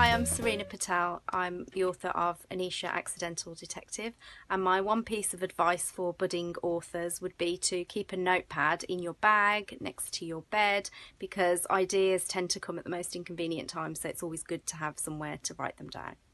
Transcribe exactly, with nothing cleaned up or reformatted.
Hi, I'm Serena Patel. I'm the author of Anisha Accidental Detective, and my one piece of advice for budding authors would be to keep a notepad in your bag next to your bed, because ideas tend to come at the most inconvenient times, so it's always good to have somewhere to write them down.